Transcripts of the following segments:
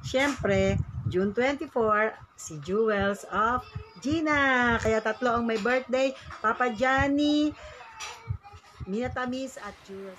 Siyempre, June 24, si Jewels of Gina. Kaya tatlo ang may birthday. Papa Johnny, Mina Tamis, at Jewels.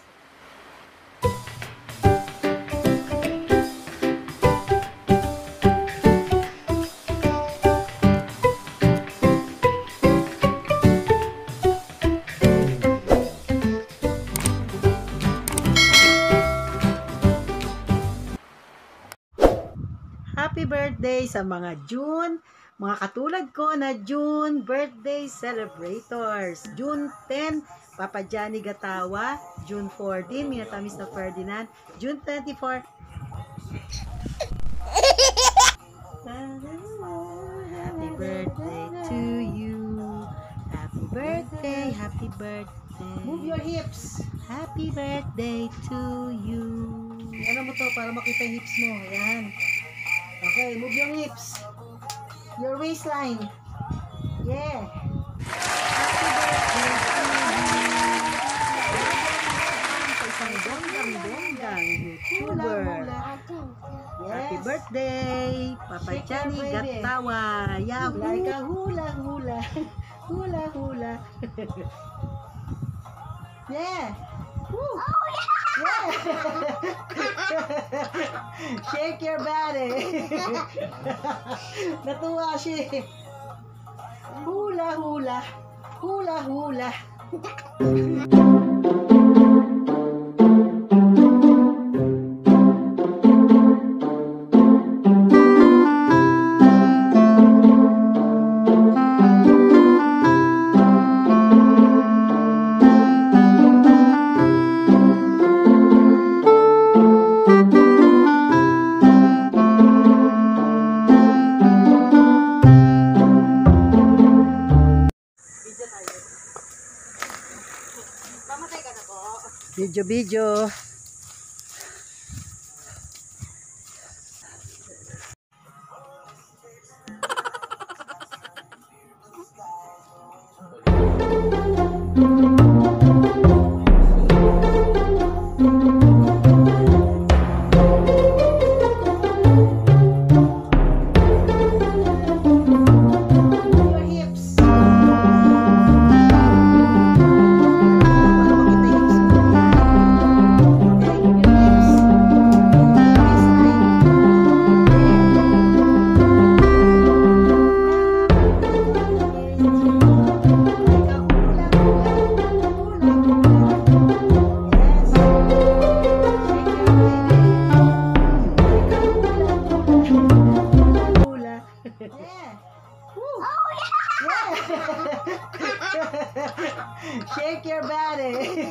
Happy birthday sa mga June, mga katulad ko na June birthday celebrators. June 10, Papa Johnny Gatawa. June 14, Mina Tamis na Ferdinand. June 24, happy birthday to you. Happy birthday, happy birthday. Move your hips. Happy birthday to you. Ano mo to para makita yung hips mo. Ayan. Okay, move your hips. Your waistline. Yeah. Happy birthday to you. Sa isang YouTuber. Happy birthday, Papa Shake Johnny your baby. Gatawa. Yahoo! Like a hula hula. Hula hula. Yeah. Woo. Yeah. Shake your body. Natuwa siya. Hula hula. Hula hula. Video. Your hips. Shake your body.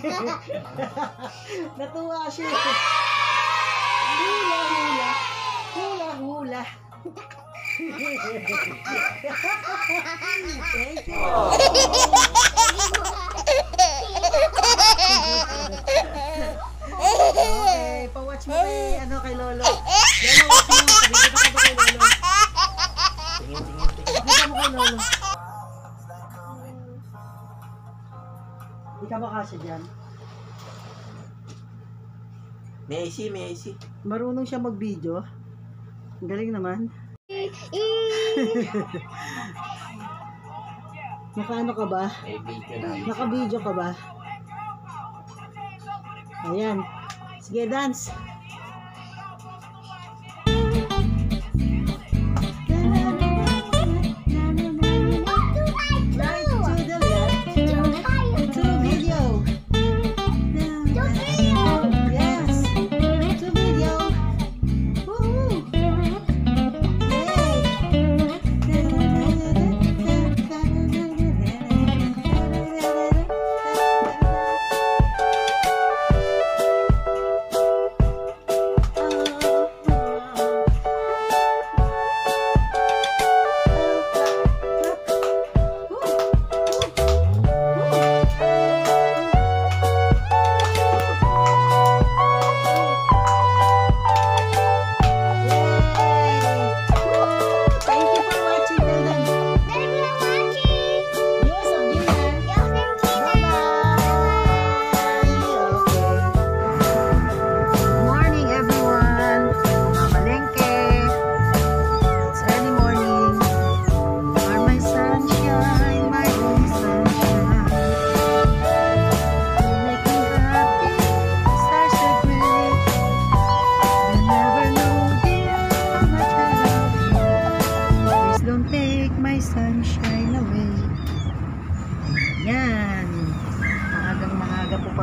Natuwa siya. Hula hula. Hula hula. Thank you. Okay, pa-watch mo kay kay Lolo. Lolo, watch mo. Sabi ko ba kay Lolo? Tingin mo kay Lolo. Di ka makasya dyan. Messi. Marunong siya mag-video. Ang galing naman. Naka-ano ka ba? May video na. Naka-video ka ba? Ayan. Sige, dance. Right to the left. To video. Yes. To video. Woohoo. Yay.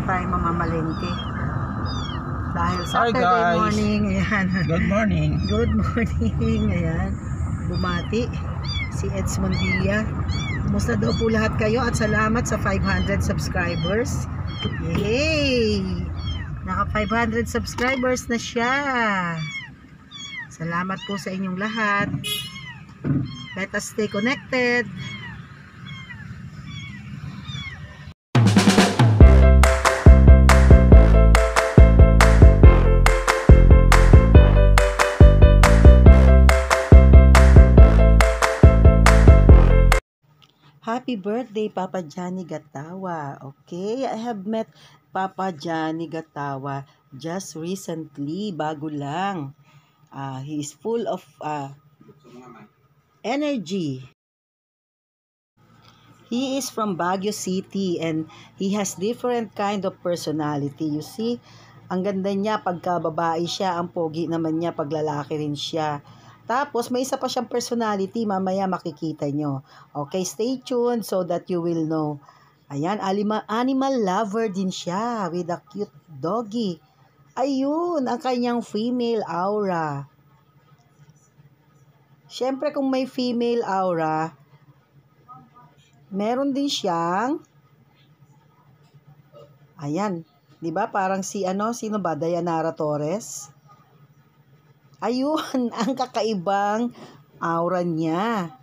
po tayo mamamalengke. Dahil Hi, Saturday guys. morning, ayan. Good morning. Good morning, ayan. Bumati si Eds Mondilla. Kumusta daw po lahat kayo at salamat sa 500 subscribers. Yay! Naka 500 subscribers na siya. Salamat po sa inyong lahat. Let us stay connected. Happy birthday, Papa Johnny Gatawa. Okay, I have met Papa Johnny Gatawa just recently, bago lang. He is full of energy. He is from Baguio City and he has different kind of personality. You see, ang ganda niya pagka babae siya, ang pogi naman niya pag lalaki rin siya. Tapos, may isa pa siyang personality, mamaya makikita nyo. Okay, stay tuned so that you will know. Ayan, animal lover din siya with a cute doggy. Ayun, ang kanyang female aura. Siyempre, kung may female aura, meron din siyang, ayan, di ba? Parang sino ba? Dayanara Torres? Ayun, ang kakaibang aura niya.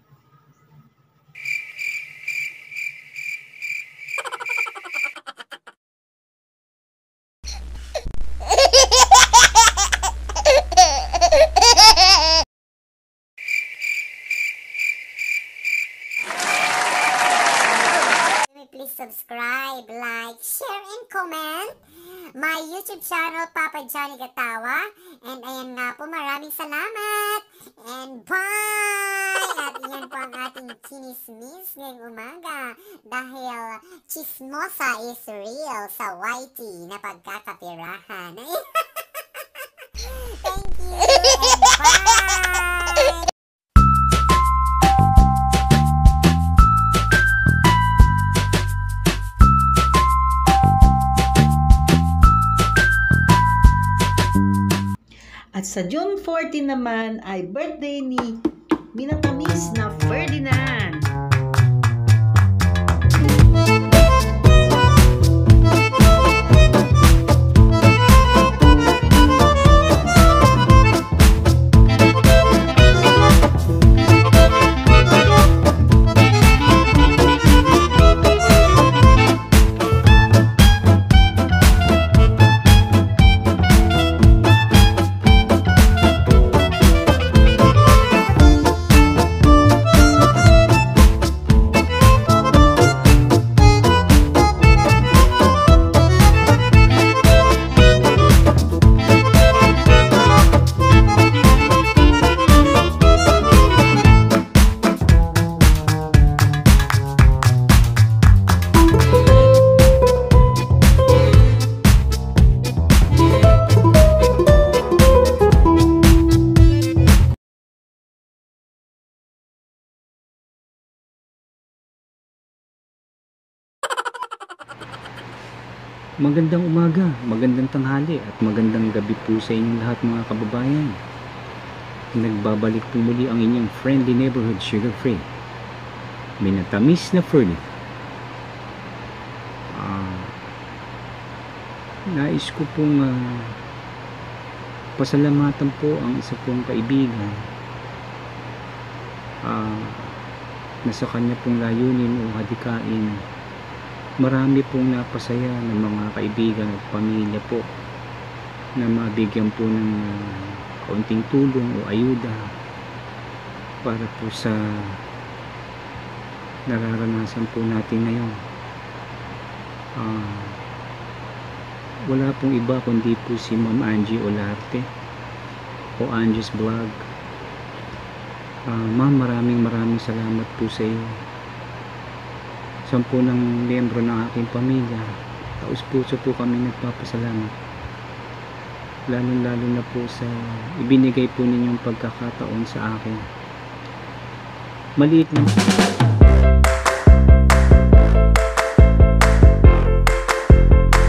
Please subscribe, like, share, and comment my YouTube channel, Papa Johnny Gatawa. And ayan nga po, maraming salamat. And bye! At yan po ang ating chinismis ngayong umaga. Dahil chismosa is real sa YT na pagkakapirahan. Thank you and bye! At sa June 14 naman ay birthday ni minatamis na Ferdinand. Magandang umaga, magandang tanghali at magandang gabi po sa inyong lahat mga kababayan. Nagbabalik po muli ang inyong friendly neighborhood sugar free. Minatamis na Ferdy. Nais ko pong pasalamatan po ang isa pong kaibigan na sa kanya pong layunin o hadikain. Marami pong napasaya ng mga kaibigan at pamilya po na mabigyan po ng kaunting tulong o ayuda para po sa nararanasan po natin ngayon. Wala pong iba kundi po si Ma'am Angie Olarte o Angie's Vlog. Ma'am, maraming salamat po sa iyo. Sampu ng miyembro ng aking pamilya, taus-puso po kami nagpapasalamat, lalo na po sa ibinigay po ninyong pagkakataon sa akin. Maliit lang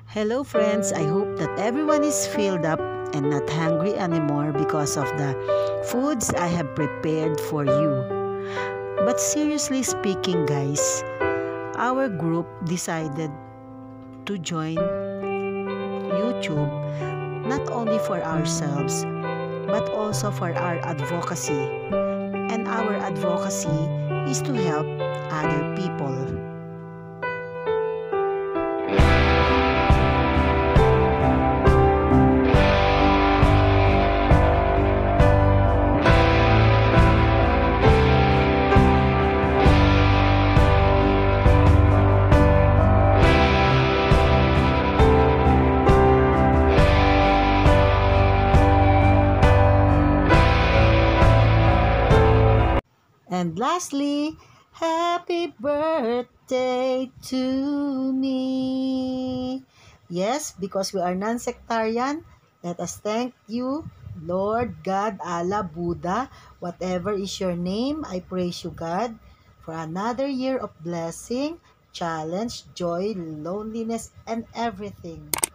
Hello friends, I hope that everyone is filled up and not hungry anymore because of the foods I have prepared for you. But seriously speaking guys, our group decided to join YouTube not only for ourselves but also for our advocacy. And our advocacy is to help other people. And lastly, happy birthday to me. Yes, because we are non-sectarian, let us thank you, Lord, God, Allah, Buddha, whatever is your name, I praise you, God, for another year of blessing, challenge, joy, loneliness, and everything.